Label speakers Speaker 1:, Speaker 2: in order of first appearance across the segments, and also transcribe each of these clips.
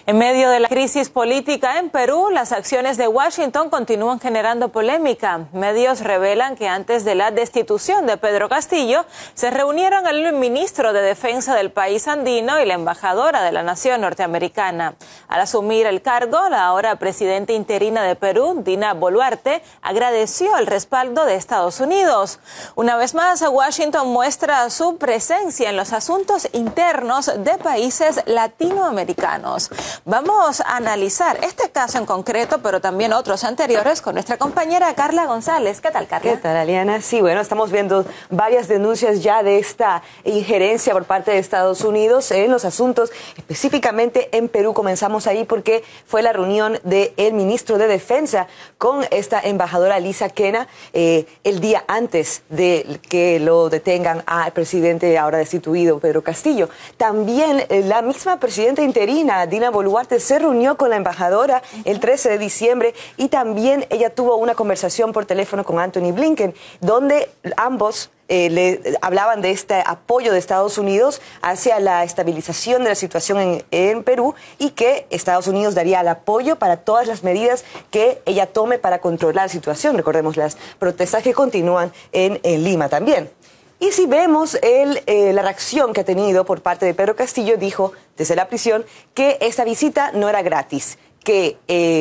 Speaker 1: En medio de la crisis política en Perú, las acciones de Washington continúan generando polémica. Medios revelan que antes de la destitución de Pedro Castillo, se reunieron el ministro de Defensa del país andino y la embajadora de la nación norteamericana. Al asumir el cargo, la ahora presidenta interina de Perú, Dina Boluarte, agradeció el respaldo de Estados Unidos. Una vez más, Washington muestra su presencia en los asuntos internos de países latinoamericanos. Vamos a analizar este caso en concreto, pero también otros anteriores, con nuestra compañera Carla González. ¿Qué tal, Carla?
Speaker 2: ¿Qué tal, Aliana? Sí, bueno, estamos viendo varias denuncias ya de esta injerencia por parte de Estados Unidos en los asuntos, específicamente en Perú. Comenzamos ahí porque fue la reunión del ministro de Defensa con esta embajadora Lisa Kena el día antes de que lo detengan al presidente ahora destituido, Pedro Castillo. También la misma presidenta interina, Dina Boluarte, se reunió con la embajadora el 13 de diciembre y también ella tuvo una conversación por teléfono con Antony Blinken, donde ambos le hablaban de este apoyo de Estados Unidos hacia la estabilización de la situación en Perú y que Estados Unidos daría el apoyo para todas las medidas que ella tome para controlar la situación. Recordemos las protestas que continúan en Lima también. Y si vemos la reacción que ha tenido por parte de Pedro Castillo, dijo desde la prisión que esta visita no era gratis, que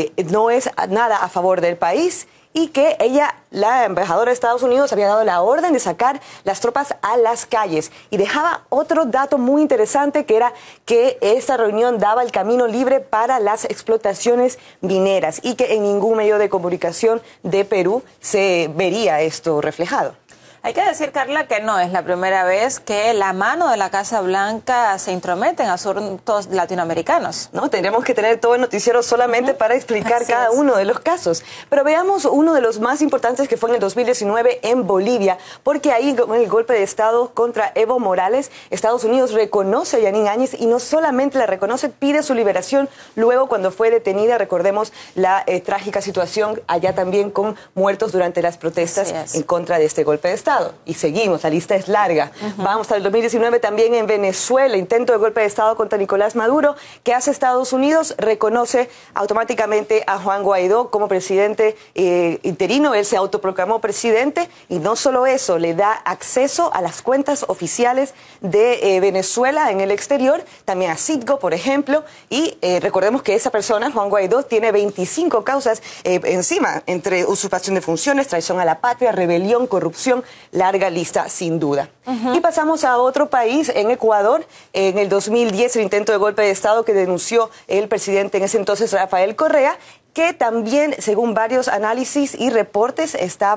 Speaker 2: no es nada a favor del país y que ella, la embajadora de Estados Unidos, había dado la orden de sacar las tropas a las calles. Y dejaba otro dato muy interesante, que era que esta reunión daba el camino libre para las explotaciones mineras y que en ningún medio de comunicación de Perú se vería esto reflejado.
Speaker 1: Hay que decir, Carla, que no es la primera vez que la mano de la Casa Blanca se intromete en asuntos latinoamericanos.
Speaker 2: No, tendríamos que tener todo el noticiero solamente para explicar cada uno de los casos. Pero veamos uno de los más importantes, que fue en el 2019 en Bolivia, porque ahí con el golpe de Estado contra Evo Morales, Estados Unidos reconoce a Yanine Áñez y no solamente la reconoce, pide su liberación luego cuando fue detenida. Recordemos la trágica situación allá también con muertos durante las protestas en contra de este golpe de Estado. Y seguimos, la lista es larga. Vamos al 2019 también en Venezuela, intento de golpe de Estado contra Nicolás Maduro. ¿Qué hace Estados Unidos? Reconoce automáticamente a Juan Guaidó como presidente interino. Él se autoproclamó presidente y no solo eso, le da acceso a las cuentas oficiales de Venezuela en el exterior, también a Citgo, por ejemplo. Y recordemos que esa persona, Juan Guaidó, tiene 25 causas encima, entre usurpación de funciones, traición a la patria, rebelión, corrupción. Larga lista, sin duda. Y pasamos a otro país, en Ecuador. En el 2010, el intento de golpe de Estado que denunció el presidente en ese entonces, Rafael Correa, que también, según varios análisis y reportes,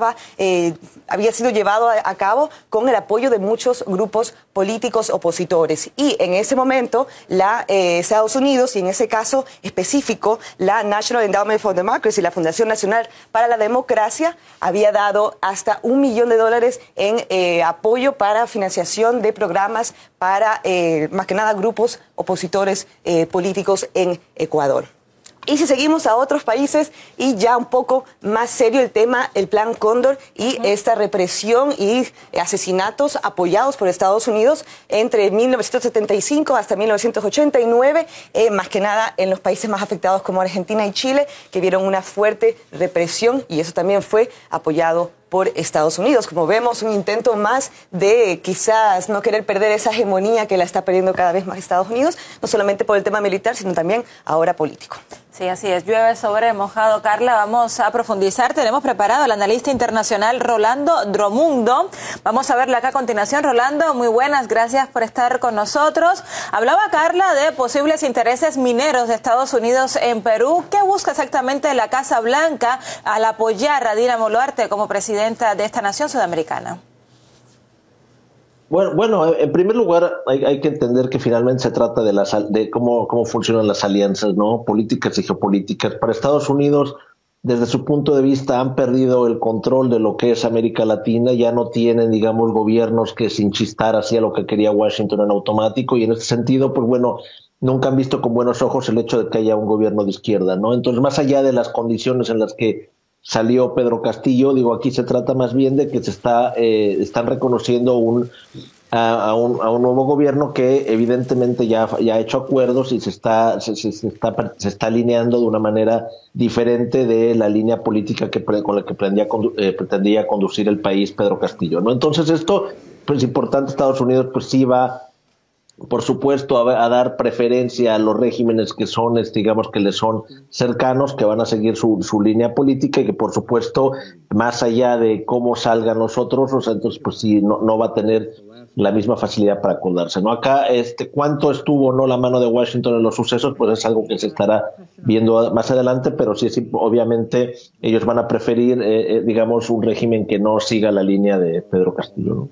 Speaker 2: había sido llevado a cabo con el apoyo de muchos grupos políticos opositores. Y en ese momento, Estados Unidos, y en ese caso específico, la National Endowment for Democracy, la Fundación Nacional para la Democracia, había dado hasta $1 millón en apoyo para financiación de programas para, más que nada, grupos opositores políticos en Ecuador. Y si seguimos a otros países y ya un poco más serio el tema, el Plan Cóndor y esta represión y asesinatos apoyados por Estados Unidos entre 1975 hasta 1989, más que nada en los países más afectados como Argentina y Chile, que vieron una fuerte represión y eso también fue apoyado por Estados Unidos. Como vemos, un intento más de quizás no querer perder esa hegemonía que la está perdiendo cada vez más Estados Unidos, no solamente por el tema militar, sino también ahora político.
Speaker 1: Sí, así es. Llueve sobre mojado, Carla. Vamos a profundizar. Tenemos preparado al analista internacional Rolando Dromundo. Vamos a verlo acá a continuación. Rolando, muy buenas. Gracias por estar con nosotros. Hablaba Carla de posibles intereses mineros de Estados Unidos en Perú. ¿Qué busca exactamente la Casa Blanca al apoyar a Dina Boluarte como presidenta de esta nación sudamericana?
Speaker 3: Bueno, en primer lugar hay que entender que finalmente se trata de cómo funcionan las alianzas, ¿no? Políticas y geopolíticas. Para Estados Unidos, desde su punto de vista, han perdido el control de lo que es América Latina, ya no tienen, digamos, gobiernos que sin chistar hacía lo que quería Washington en automático, y en este sentido, pues bueno, nunca han visto con buenos ojos el hecho de que haya un gobierno de izquierda, ¿no? Entonces, más allá de las condiciones en las que salió Pedro Castillo. Digo, aquí se trata más bien de que se están reconociendo a un nuevo gobierno que evidentemente ya ha hecho acuerdos y se está alineando de una manera diferente de la línea política con la que pretendía conducir el país Pedro Castillo, ¿no? Entonces esto, pues importante, Estados Unidos pues sí va, por supuesto, a dar preferencia a los regímenes que son, digamos, que le son cercanos, que van a seguir su línea política y que, por supuesto, más allá de cómo salgan los otros, o sea, entonces, pues sí, no va a tener la misma facilidad para acordarse, ¿no? Acá, cuánto estuvo, ¿no?, la mano de Washington en los sucesos, pues es algo que se estará viendo más adelante, pero sí, obviamente, ellos van a preferir, digamos, un régimen que no siga la línea de Pedro Castillo, ¿no?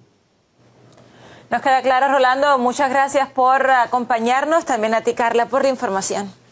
Speaker 1: Nos queda claro, Rolando. Muchas gracias por acompañarnos. También a ti, Carla, por la información.